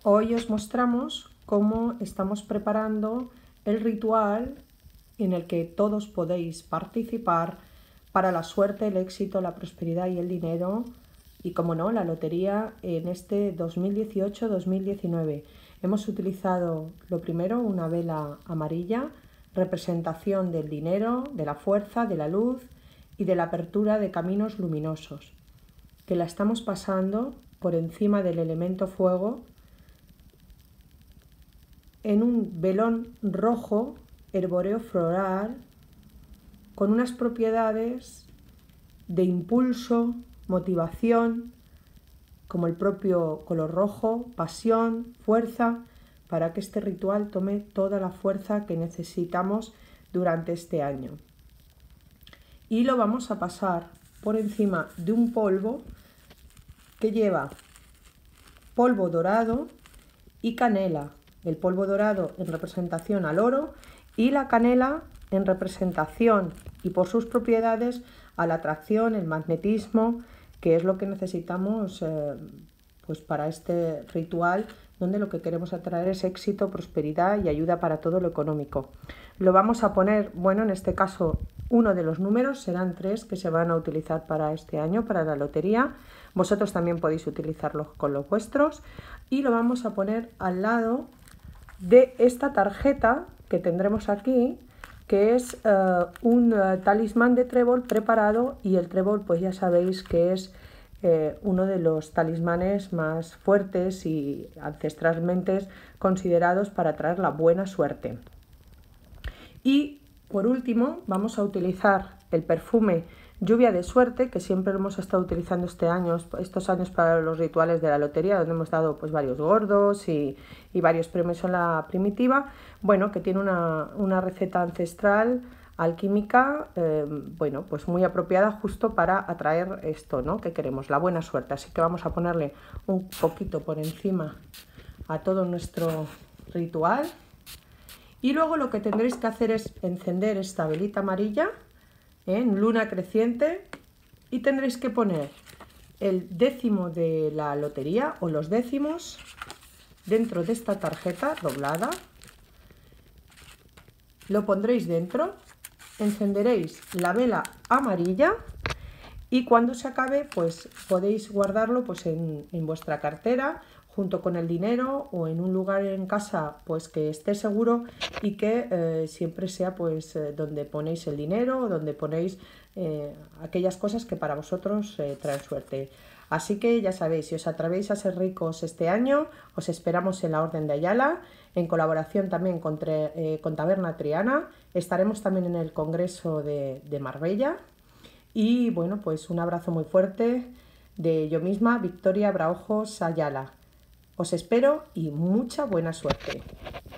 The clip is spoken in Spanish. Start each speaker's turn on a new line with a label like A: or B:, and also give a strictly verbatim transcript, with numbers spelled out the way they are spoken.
A: Hoy os mostramos cómo estamos preparando el ritual en el que todos podéis participar para la suerte, el éxito, la prosperidad y el dinero y, como no, la lotería en este dos mil dieciocho dos mil diecinueve. Hemos utilizado lo primero una vela amarilla, representación del dinero, de la fuerza, de la luz y de la apertura de caminos luminosos, que la estamos pasando por encima del elemento fuego en un velón rojo herboreo floral con unas propiedades de impulso, motivación, como el propio color rojo, pasión, fuerza, para que este ritual tome toda la fuerza que necesitamos durante este año. Y lo vamos a pasar por encima de un polvo que lleva polvo dorado y canela. El polvo dorado en representación al oro y la canela en representación y por sus propiedades a la atracción, el magnetismo, que es lo que necesitamos eh, pues para este ritual, donde lo que queremos atraer es éxito, prosperidad y ayuda para todo lo económico. Lo vamos a poner, bueno, en este caso uno de los números, serán tres que se van a utilizar para este año, para la lotería. Vosotros también podéis utilizarlo con los vuestros. Y lo vamos a poner al lado de esta tarjeta que tendremos aquí, que es uh, un uh, talismán de trébol preparado, y el trébol pues ya sabéis que es eh, uno de los talismanes más fuertes y ancestralmente considerados para traer la buena suerte. Y por último vamos a utilizar el perfume Lluvia de Suerte, que siempre lo hemos estado utilizando este año, estos años para los rituales de la lotería, donde hemos dado pues varios gordos y, y varios premios en la primitiva. Bueno, que tiene una, una receta ancestral alquímica, eh, bueno, pues muy apropiada justo para atraer esto, ¿no?, que queremos, la buena suerte. Así que vamos a ponerle un poquito por encima a todo nuestro ritual. Y luego lo que tendréis que hacer es encender esta velita amarilla en luna creciente y tendréis que poner el décimo de la lotería o los décimos dentro de esta tarjeta doblada. Lo pondréis dentro, encenderéis la vela amarilla y cuando se acabe pues podéis guardarlo pues en, en vuestra cartera junto con el dinero o en un lugar en casa pues que esté seguro y que eh, siempre sea pues eh, donde ponéis el dinero o donde ponéis eh, aquellas cosas que para vosotros eh, traen suerte. Así que ya sabéis, si os atrevéis a ser ricos este año, os esperamos en la Orden de Ayala, en colaboración también con, eh, con Taberna Triana. Estaremos también en el Congreso de, de Marbella. Y bueno, pues un abrazo muy fuerte de yo misma, Victoria Braojos Ayala. Os espero y mucha buena suerte.